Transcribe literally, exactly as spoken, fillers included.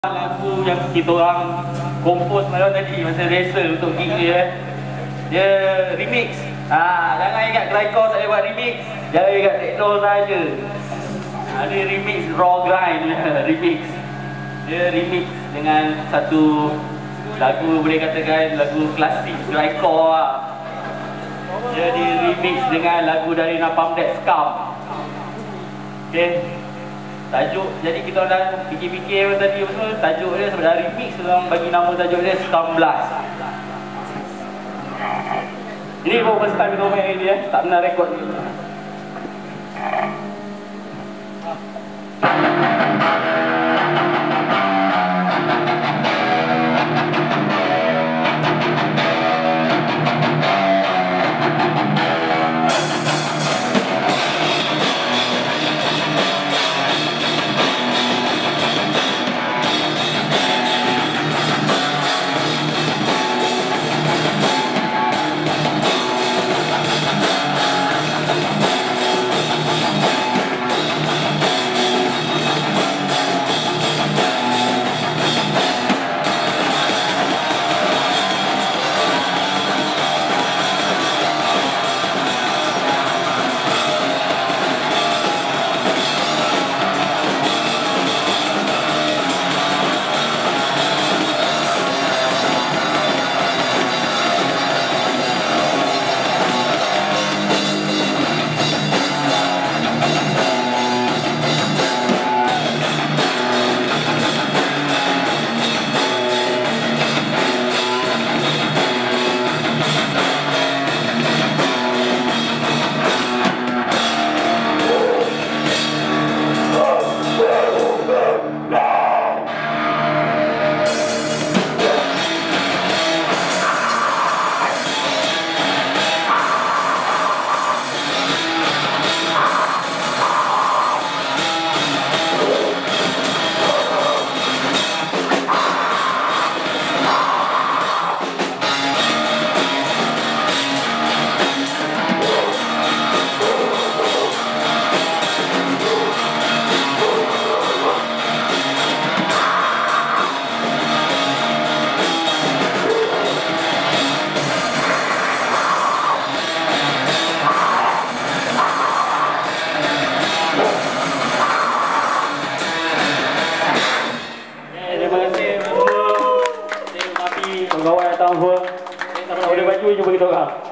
Lagu yang kita orang kompos malam tadi masa rehearsal untuk gig dia, dia remix. Ha, jangan ingat Grindcore tak boleh buat remix. Jangan ingat techno saja. Ha, dia remix raw grind remix. Dia remix dengan satu lagu, boleh katakan lagu klasik Grindcore lah. Dia di remix dengan lagu dari Napalm Death Scum. Okay. Tajuk, jadi kita dah fikir-fikir tadi apa semua, tajuk dia sebenarnya remix, orang bagi nama tajuk dia Scum Blast. Ini baru first time kita main ni eh, tak pernah rekod ni. Kawan datang semua, saya tak boleh baju, jumpa kita orang.